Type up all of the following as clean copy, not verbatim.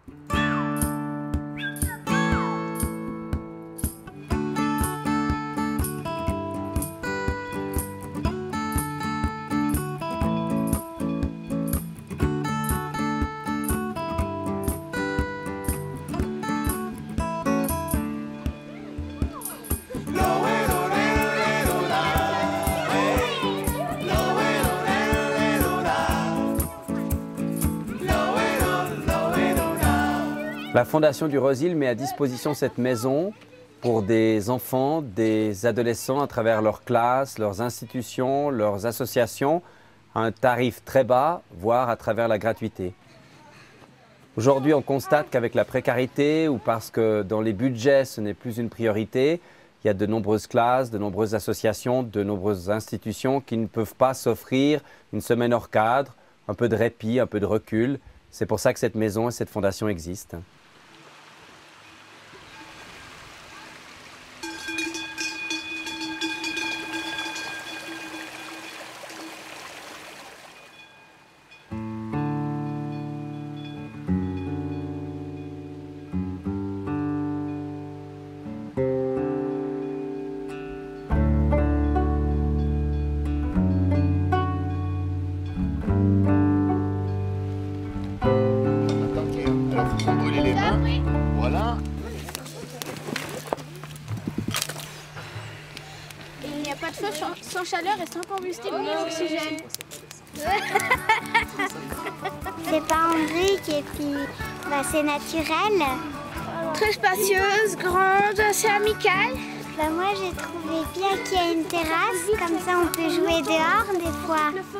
La Fondation du Rossil met à disposition cette maison pour des enfants, des adolescents à travers leurs classes, leurs institutions, leurs associations, à un tarif très bas, voire à travers la gratuité. Aujourd'hui, on constate qu'avec la précarité ou parce que dans les budgets, ce n'est plus une priorité, il y a de nombreuses classes, de nombreuses associations, de nombreuses institutions qui ne peuvent pas s'offrir une semaine hors cadre, un peu de répit, un peu de recul. C'est pour ça que cette maison et cette fondation existent. Brûler les mains. Voilà. Et il n'y a pas de feu sans chaleur et sans combustible ni oxygène. C'est pas en briques et puis c'est naturel. Très spacieuse, grande, assez amicale. Moi j'ai trouvé bien qu'il y a une terrasse, comme ça on peut jouer dehors des fois. Le feu.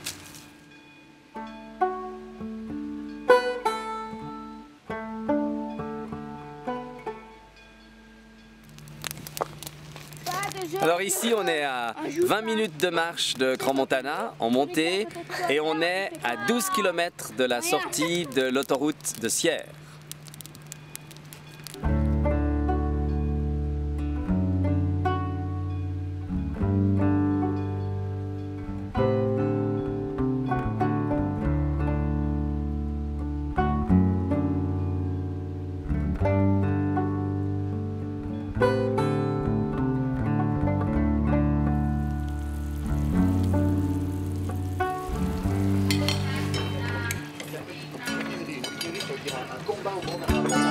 Alors ici, on est à 20 minutes de marche de Crans-Montana en montée et on est à 12 km de la sortie de l'autoroute de Sierre. Un combat au monde.